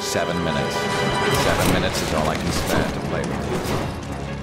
7 minutes. 7 minutes is all I can spare to play with you.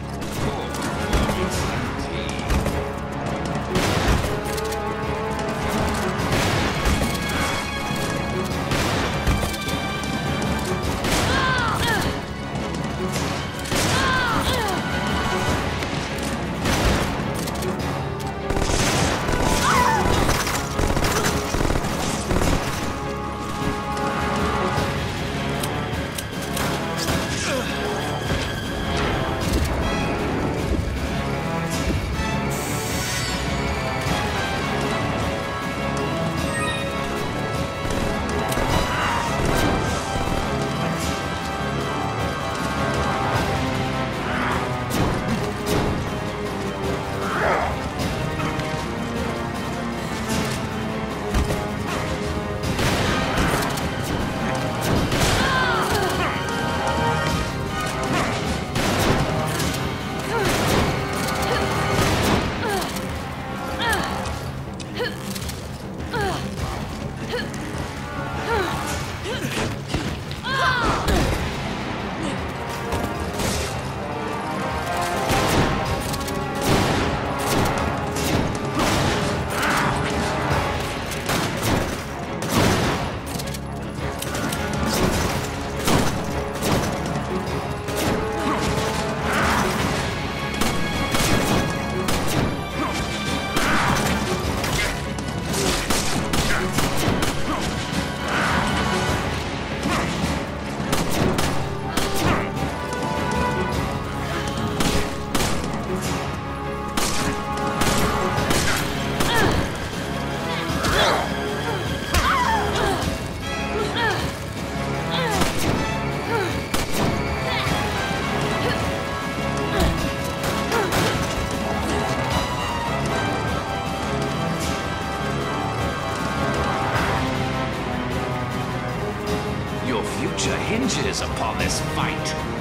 Hinges upon this fight.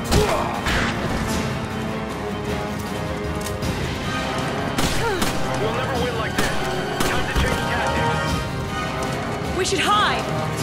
We'll never win like this. Time to change tactics. We should hide!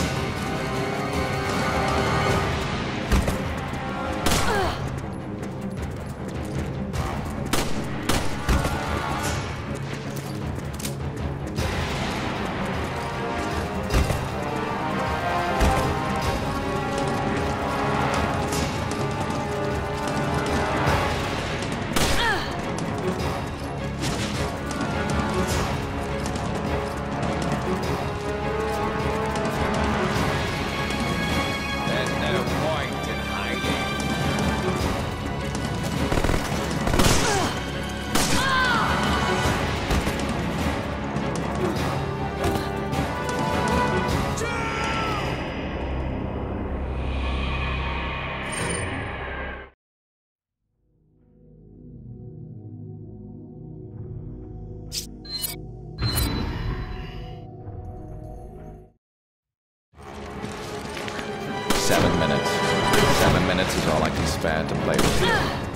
Seven minutes is all I can spare to play with you.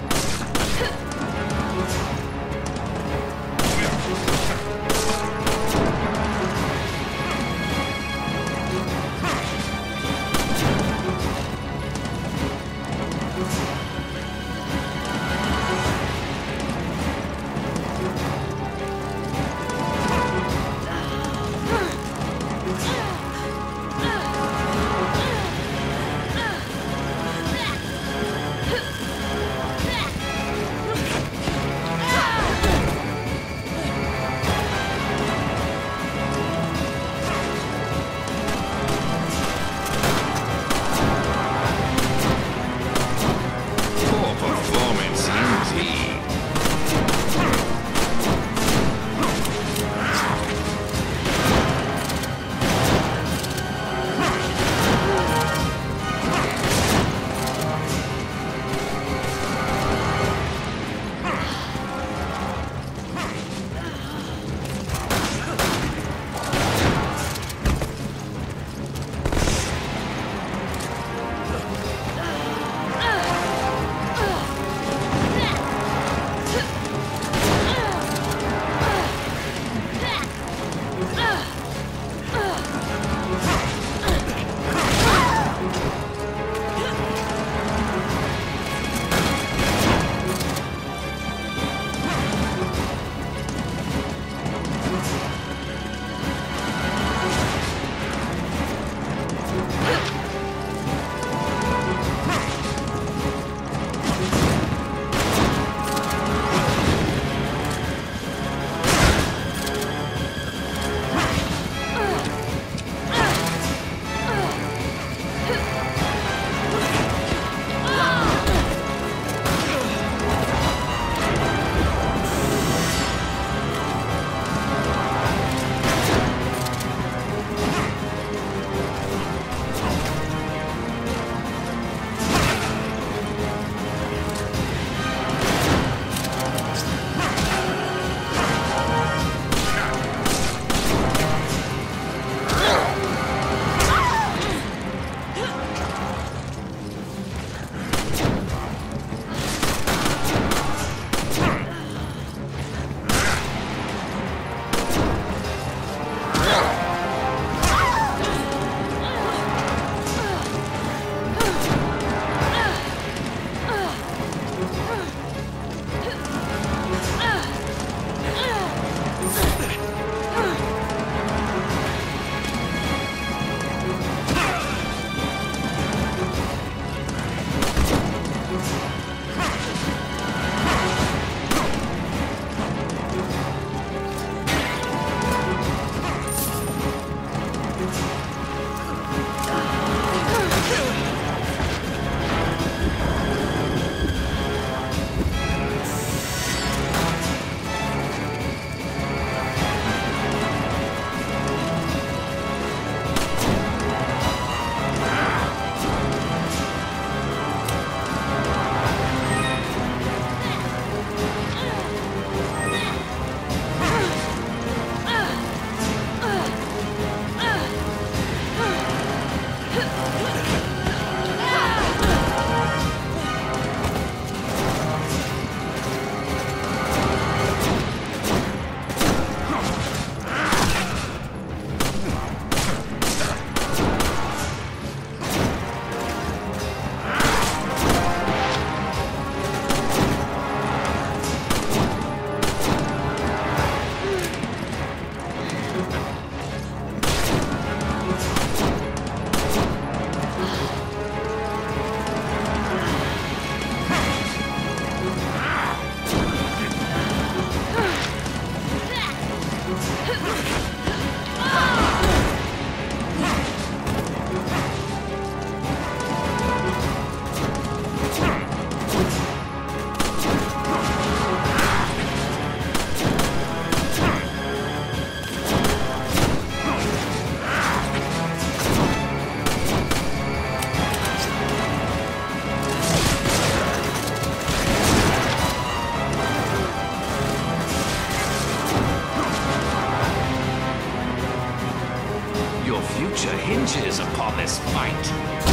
fight.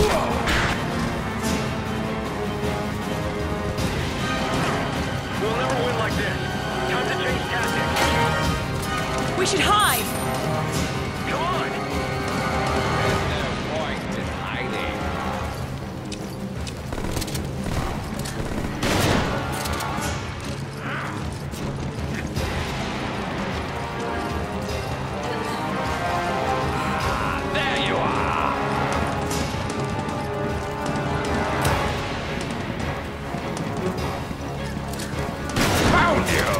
We'll never win like this. Time to change tactics. We should hide! Come on! There's no point in hiding. There you are! Found you!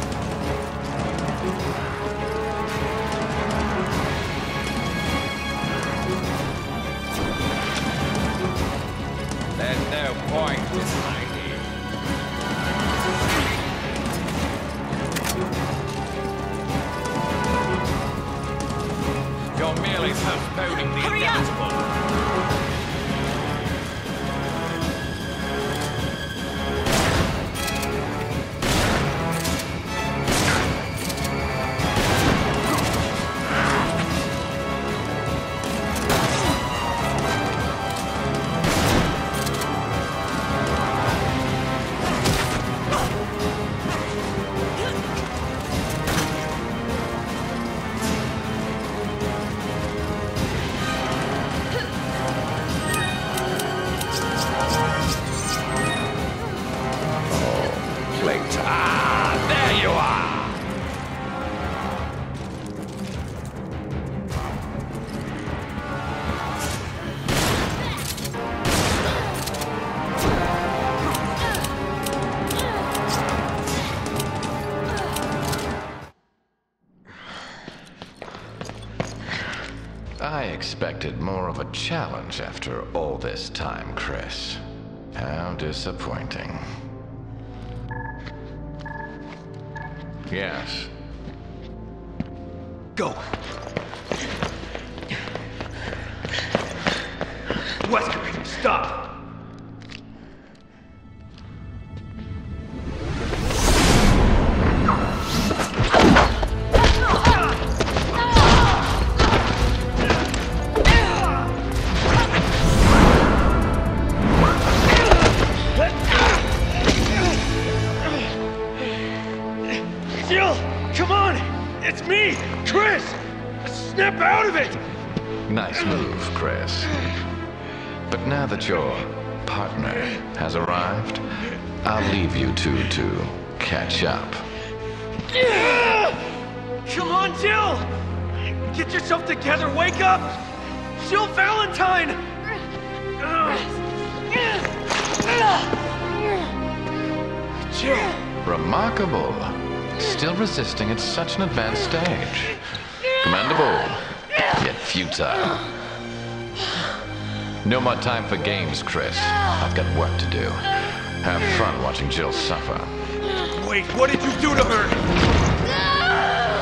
There's no point in hiding. You're merely postponing the Hurry up! inevitable. Plate. Ah, there you are! I expected more of a challenge after all this time, Chris. How disappointing. Yes. Go! Wesker, stop! Jill! Come on! It's me! Chris! Snap out of it! Nice move, Chris. But now that your partner has arrived, I'll leave you two to catch up. Come on, Jill! Get yourself together, wake up! Jill Valentine! Jill! Remarkable. Still resisting at such an advanced stage. Commendable, yet futile. No more time for games, Chris. I've got work to do. Have fun watching Jill suffer. Wait, what did you do to her?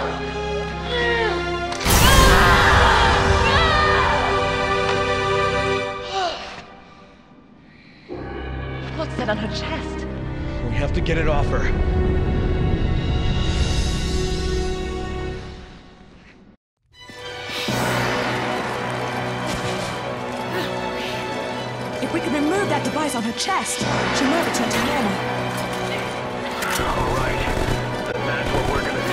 What's that on her chest? We have to get it off her. If we can remove that device on her chest, she might return to normal. All right. Then that's what we're gonna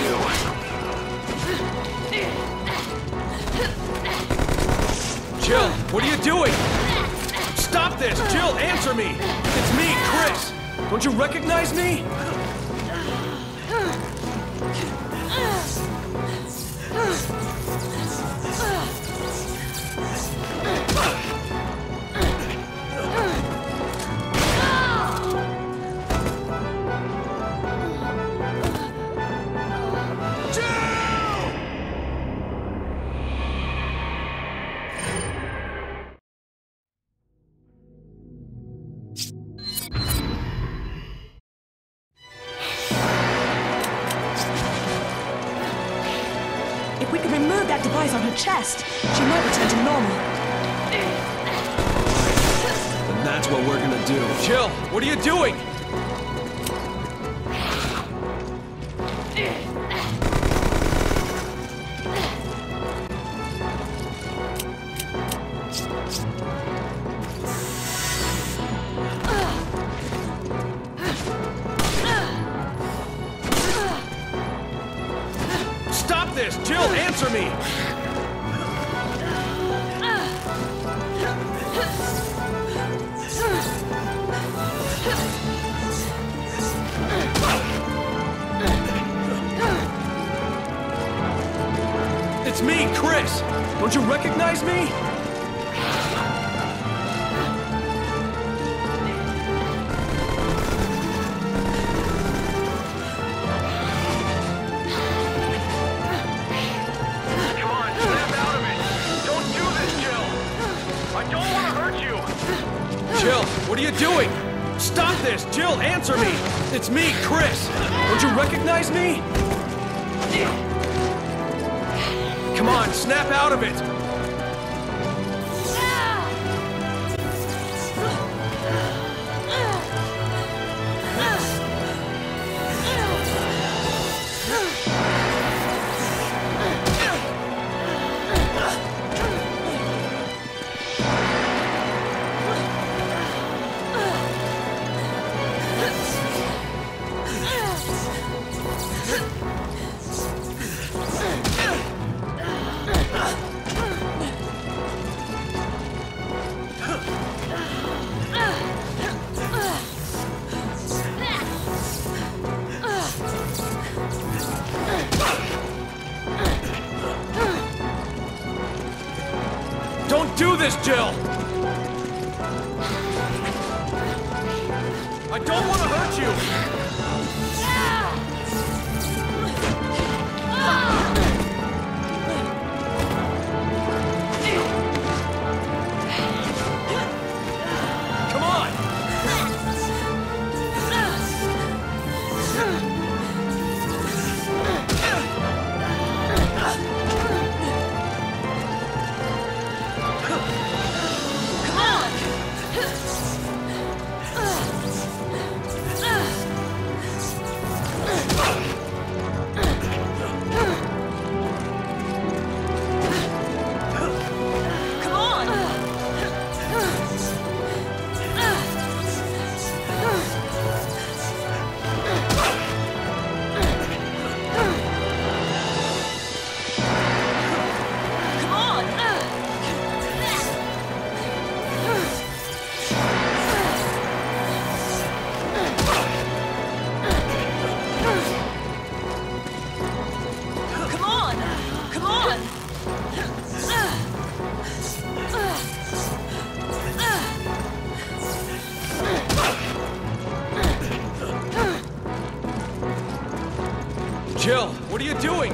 do. Jill, what are you doing? Stop this! Jill, answer me! It's me, Chris! Don't you recognize me? If we can remove that device on her chest, she might return to normal. And that's what we're gonna do. Jill, what are you doing? Stop this! Jill, answer me! It's me, Chris! Don't you recognize me? Jill, what are you doing? Stop this! Jill, answer me! It's me, Chris! Don't you recognize me? Come on, snap out of it! Don't do this, Jill! I don't want to hurt you! Come on! Jill, what are you doing?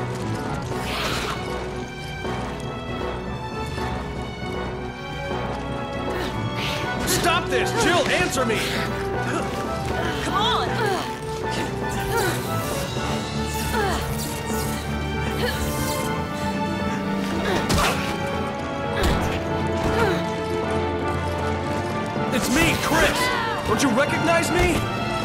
Stop this! Jill, answer me! Come on! It's me, Chris! Don't you recognize me?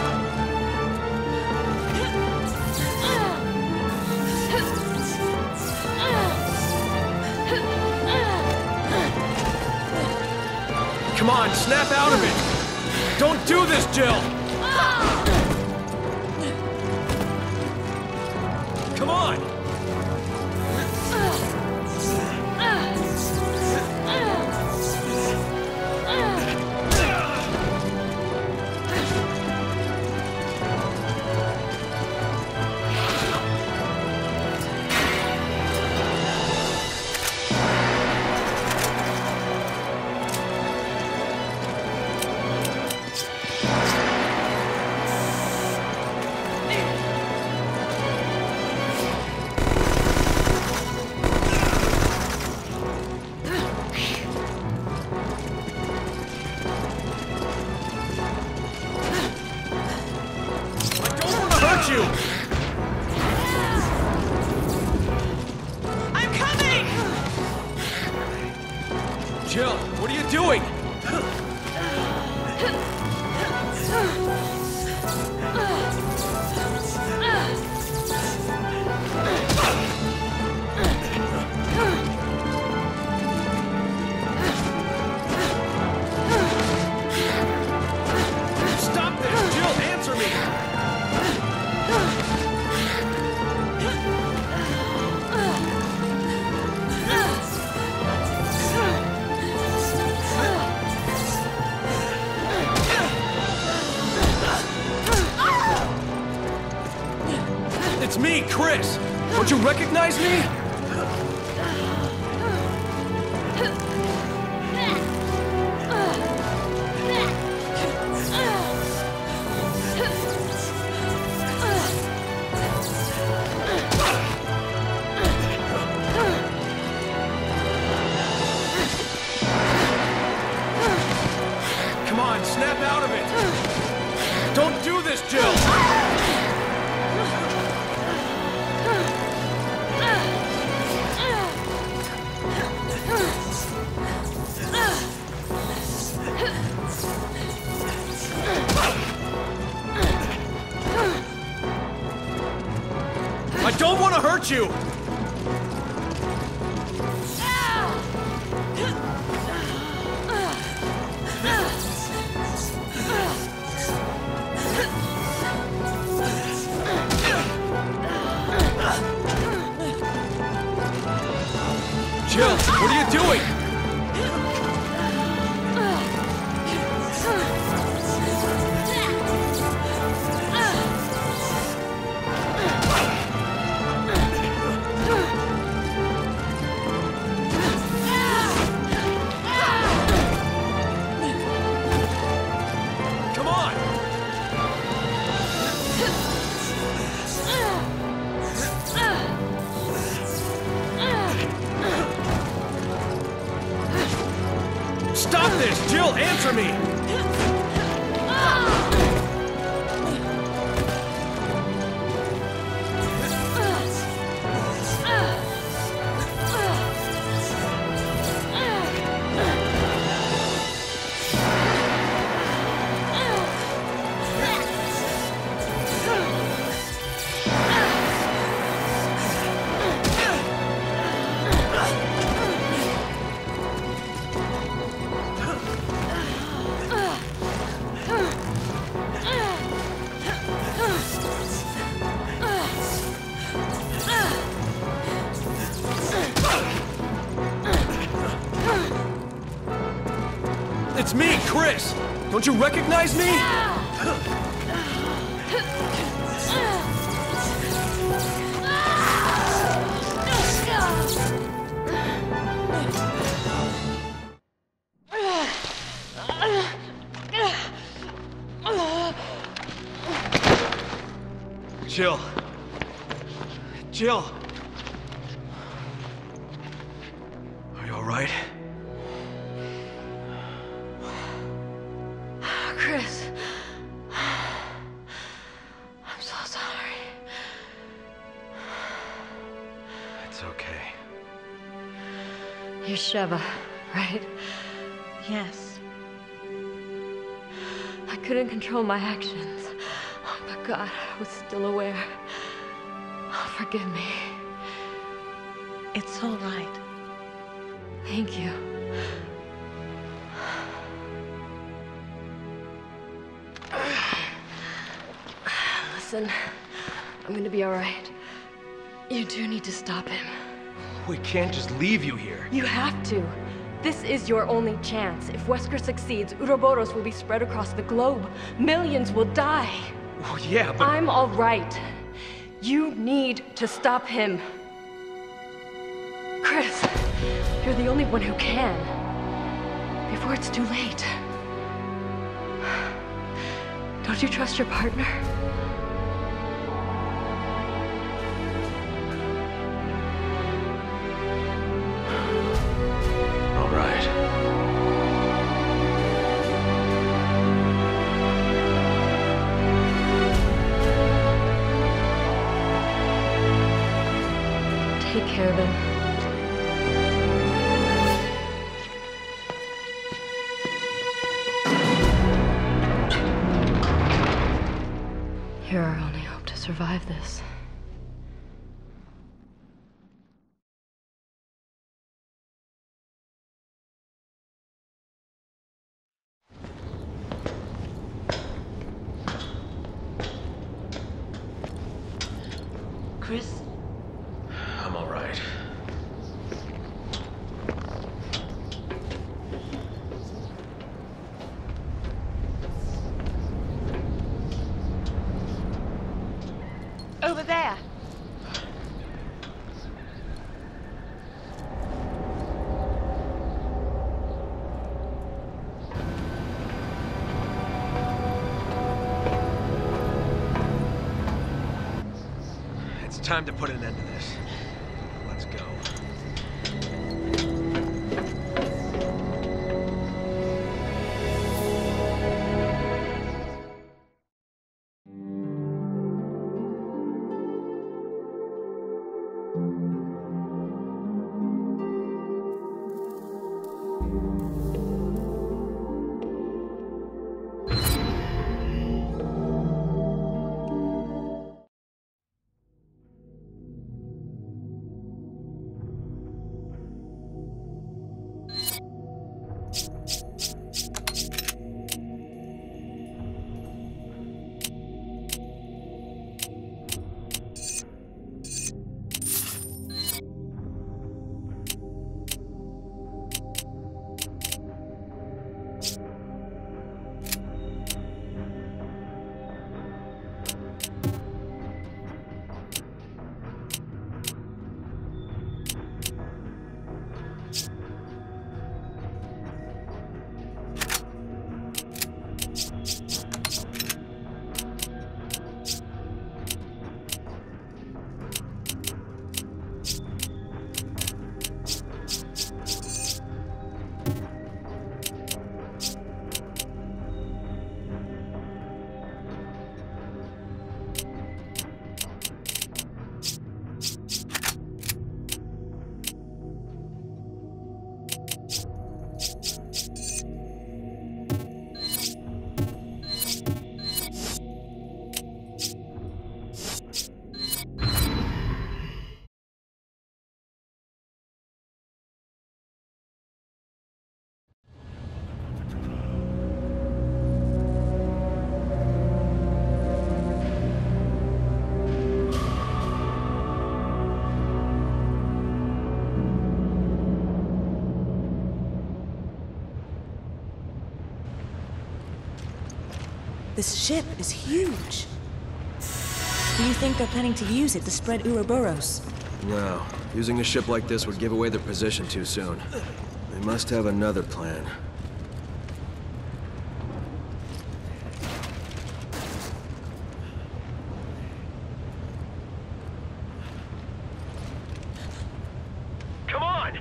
Come on, snap out of it! Don't do this, Jill! Come on! You! I'm coming! Jill, what are you doing? me, Chris! Don't you recognize me? Come on, snap out of it! Don't do this, Jill! I don't want to hurt you! Jill, what are you doing? Come on! Stop this! Jill, answer me! It's me, Chris! Don't you recognize me? Jill. Jill. Are you all right? Chris. I'm so sorry. It's okay. You're Sheva, right? Yes. I couldn't control my actions. Oh, but God, I was still aware. Oh, forgive me. It's all right. Thank you. Listen, I'm gonna be all right. You do need to stop him. We can't just leave you here. You have to. This is your only chance. If Wesker succeeds, Uroboros will be spread across the globe. Millions will die. Oh, yeah, but... I'm all right. You need to stop him. Chris, you're the only one who can. Before it's too late. Don't you trust your partner? All right. Take care of him. You're our only hope to survive this. Chris? I'm all right. Over there. time to put an end to this. Let's go. This ship is huge. Do you think they're planning to use it to spread Ouroboros? No. Using a ship like this would give away their position too soon. They must have another plan. Come on!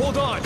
hold on!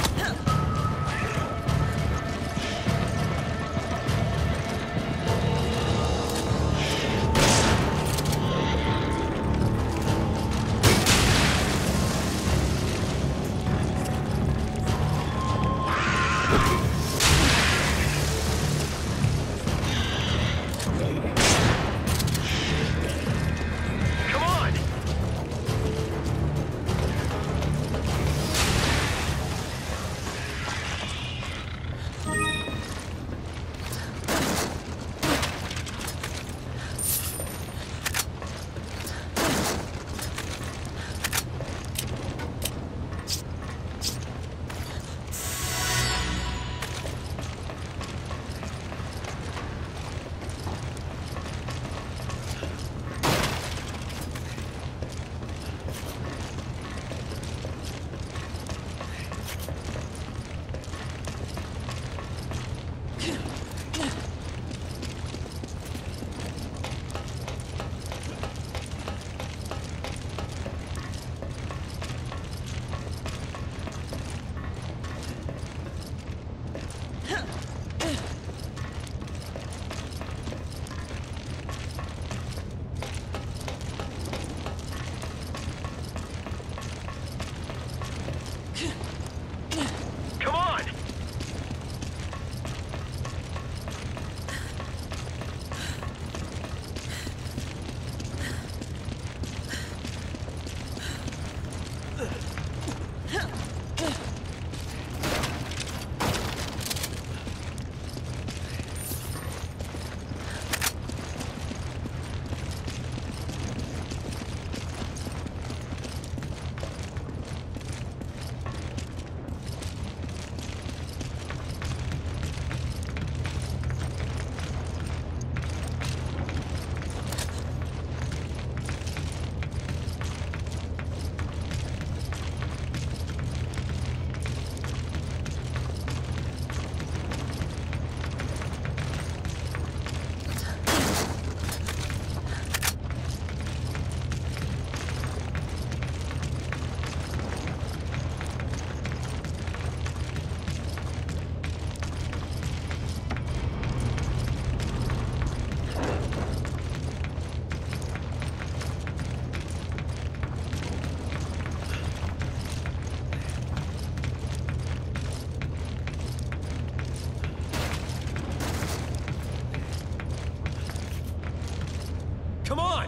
Come on!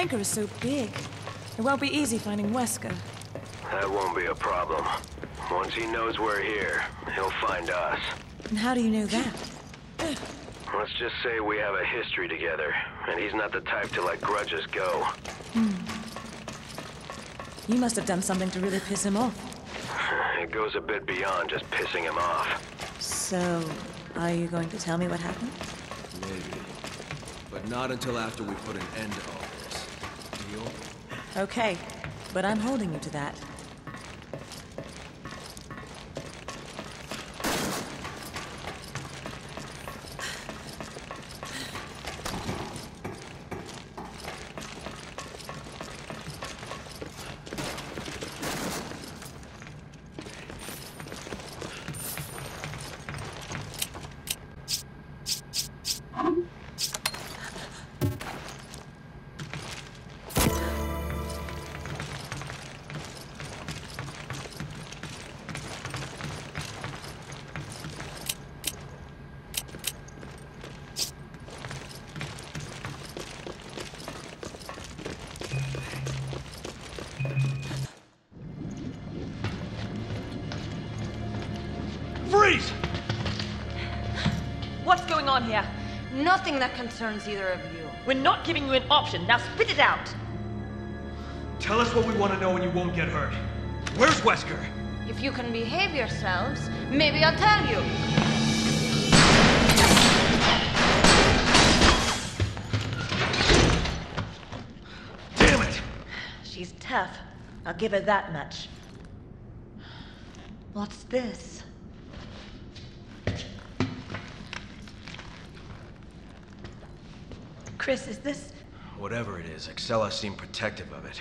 tanker is so big. It won't be easy finding Wesker. That won't be a problem. Once he knows we're here, he'll find us. And how do you know that? Let's just say we have a history together, and he's not the type to let grudges go. You must have done something to really piss him off. It goes a bit beyond just pissing him off. So, are you going to tell me what happened? Maybe. But not until after we put an end to all this. Deal? Okay, but I'm holding you to that. Freeze! What's going on here? Nothing that concerns either of you. We're not giving you an option. Now spit it out. Tell us what we want to know and you won't get hurt. Where's Wesker? If you can behave yourselves, maybe I'll tell you. Damn it! She's tough. I'll give her that much. What's this? Chris, is this... Whatever it is, Excella seemed protective of it.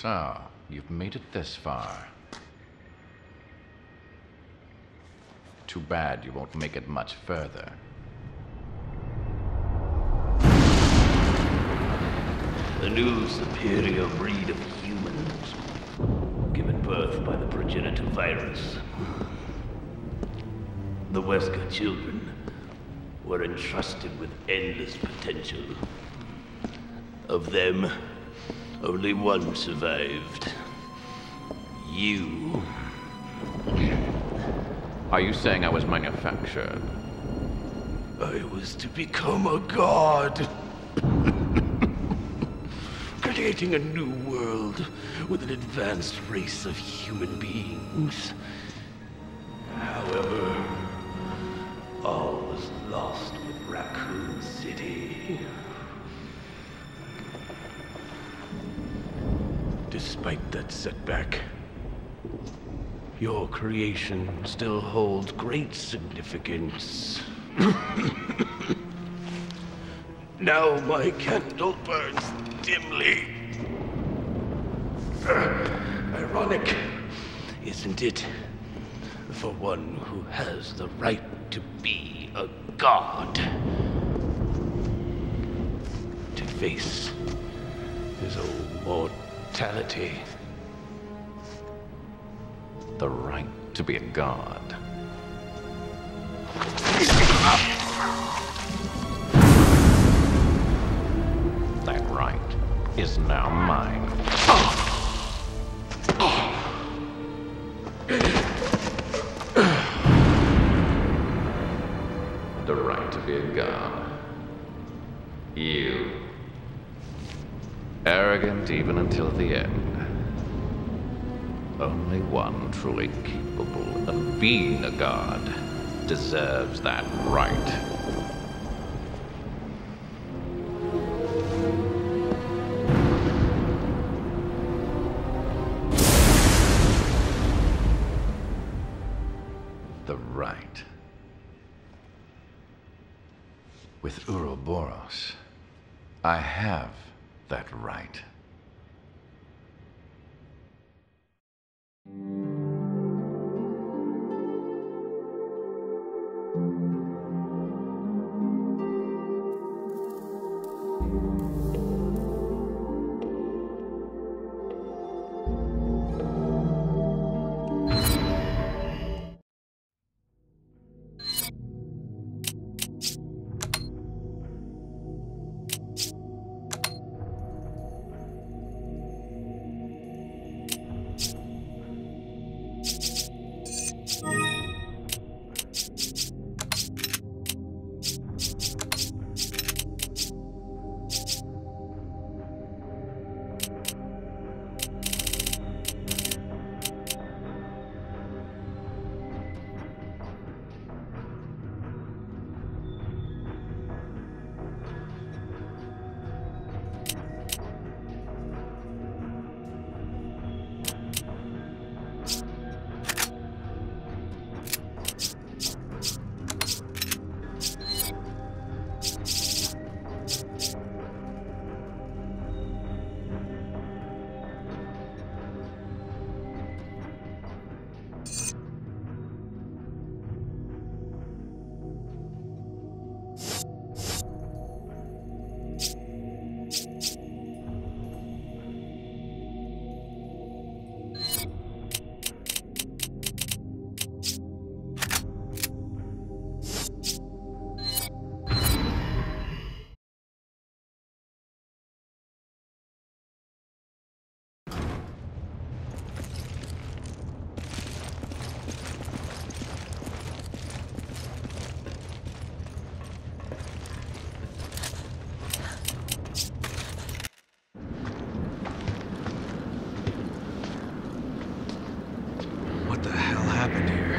So, you've made it this far. Too bad you won't make it much further. A new superior breed of humans, given birth by the progenitor virus. The Wesker children were entrusted with endless potential. Of them, only one survived. You. Are you saying I was manufactured? I was to become a god. Creating a new world with an advanced race of human beings. However, all was lost with Raccoon City. Despite that setback, your creation still holds great significance. Now my candle burns dimly. Ironic, isn't it? For one who has the right to be a god. To face his own mortality. The right to be a god. That right is now mine. The right to be a god. You. Arrogant even until the end. Only one truly capable of being a god deserves that right. The right. With Ouroboros, I have that right. What the hell happened here?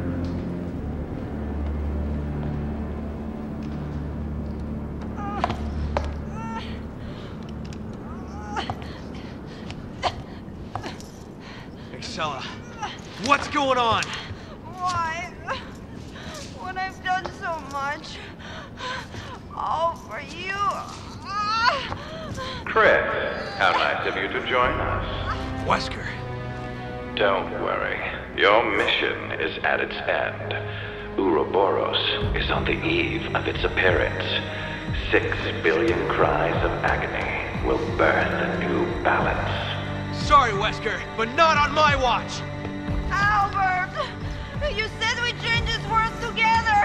Excella, what's going on? Why? When I've done so much, all for you. Chris, how nice of you to join us. Wesker. Don't worry. Your mission is at its end. Ouroboros is on the eve of its appearance. 6 billion cries of agony will burn a new balance. Sorry, Wesker, but not on my watch! Albert! You said we change this world together!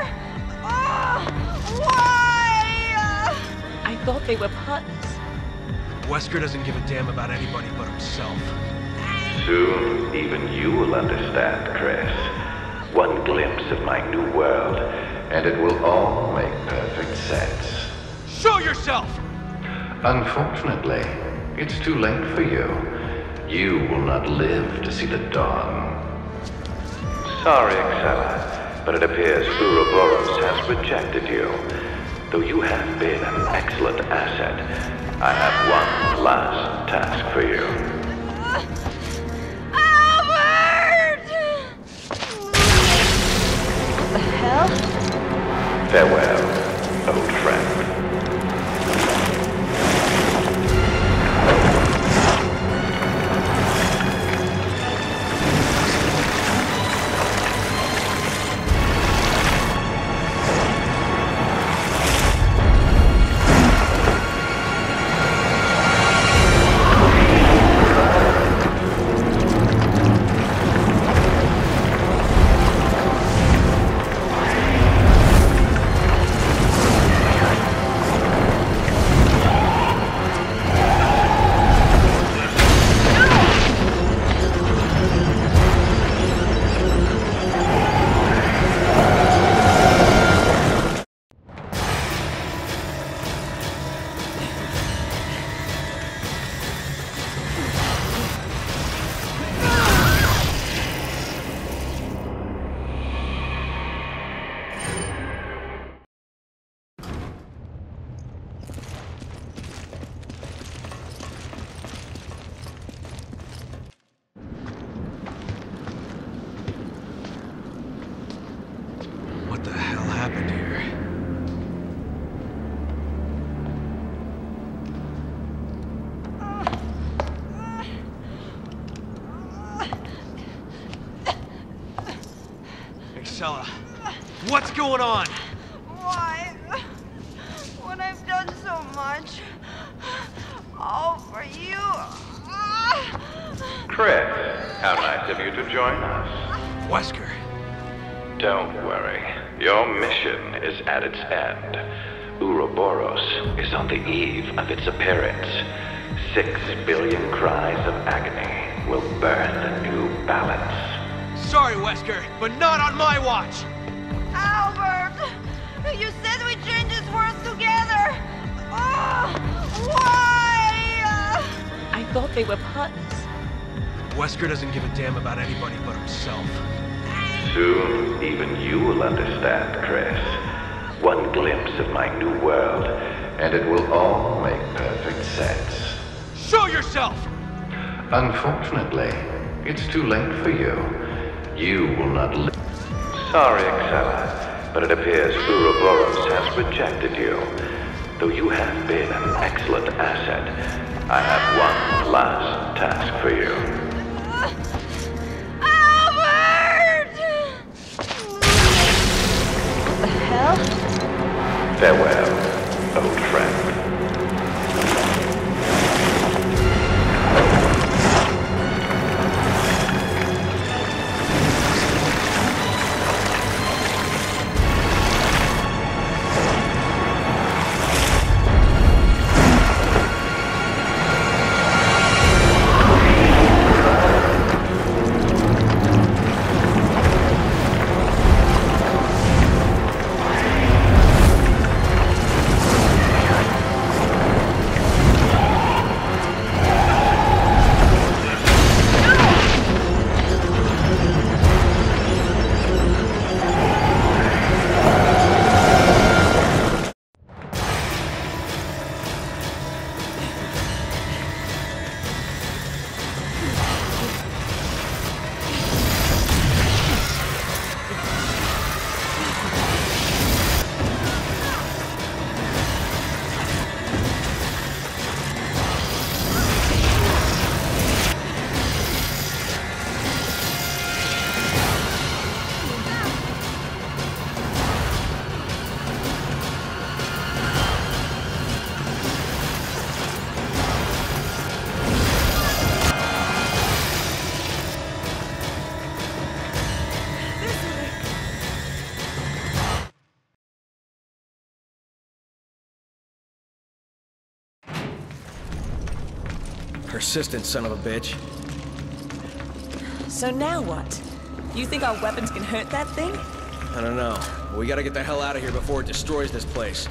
Why? I thought they were partners. Wesker doesn't give a damn about anybody but himself. Soon, even you will understand, Chris. One glimpse of my new world, and it will all make perfect sense. Show yourself! Unfortunately, it's too late for you. You will not live to see the dawn. Sorry, Excella, but it appears Ouroboros has rejected you. Though you have been an excellent asset, I have one last task for you. Albert! What the hell? Farewell, old friend. What the hell happened here? Excella, what's going on? Why? When I've done so much, all for you. Chris, how nice of you to join us. Wesker. Don't worry. Your mission is at its end. Ouroboros is on the eve of its appearance. 6 billion cries of agony will burn a new balance. Sorry, Wesker, but not on my watch! Albert! You said we change this world together! Why? I thought they were partners. Wesker doesn't give a damn about anybody but himself. Soon, even you will understand, Chris. One glimpse of my new world, and it will all make perfect sense. Show yourself! Unfortunately, it's too late for you. You will not live. Sorry, Excella, but it appears Ouroboros has rejected you. Though you have been an excellent asset, I have one last task for you. What the hell? Farewell, old friend. Persistent son of a bitch. So now what? You think our weapons can hurt that thing? I don't know. We gotta get the hell out of here before it destroys this place.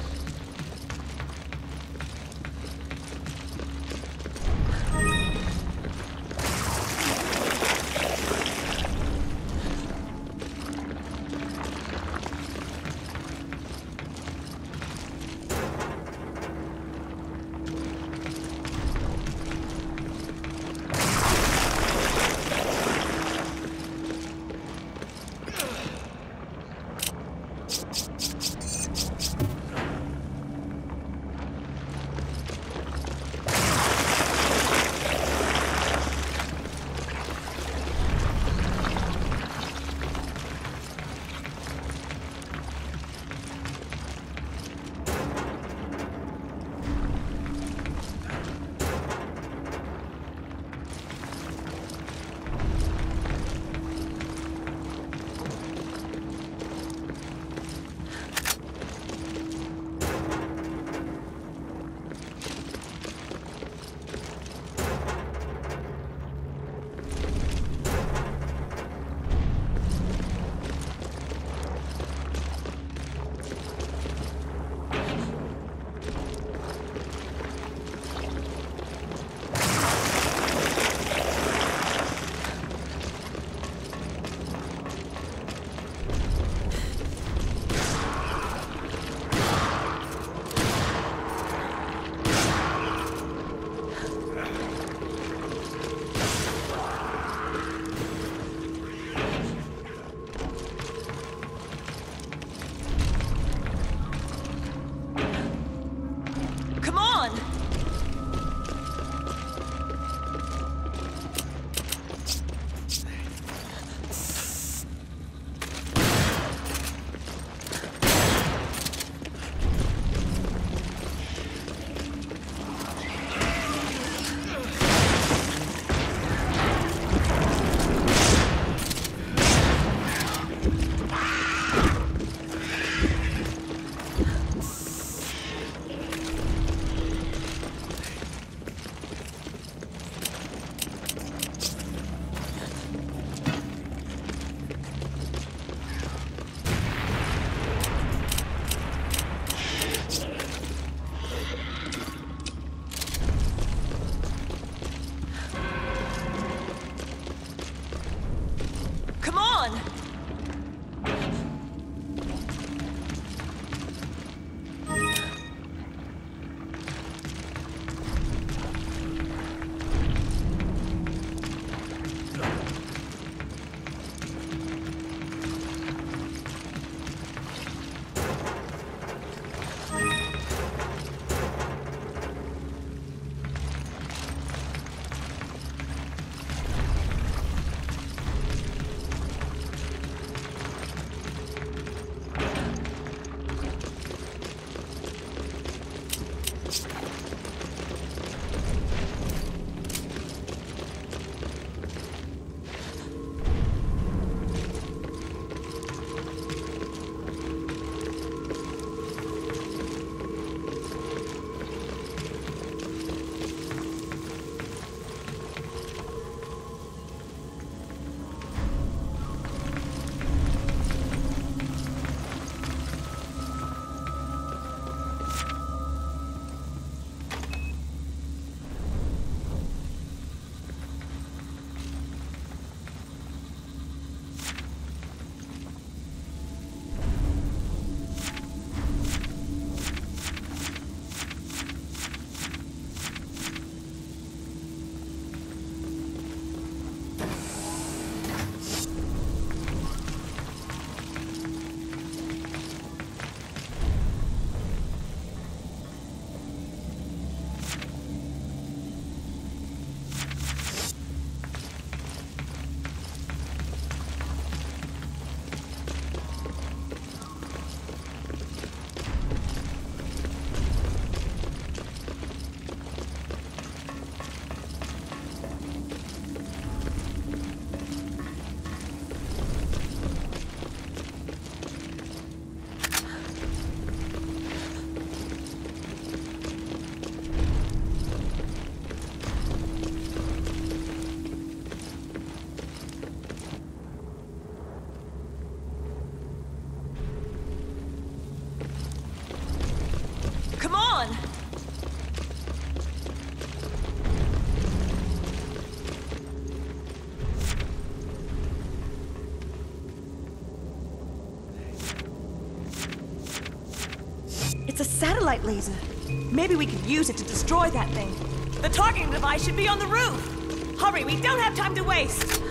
It's a satellite laser. Maybe we could use it to destroy that thing. The targeting device should be on the roof! Hurry, we don't have time to waste!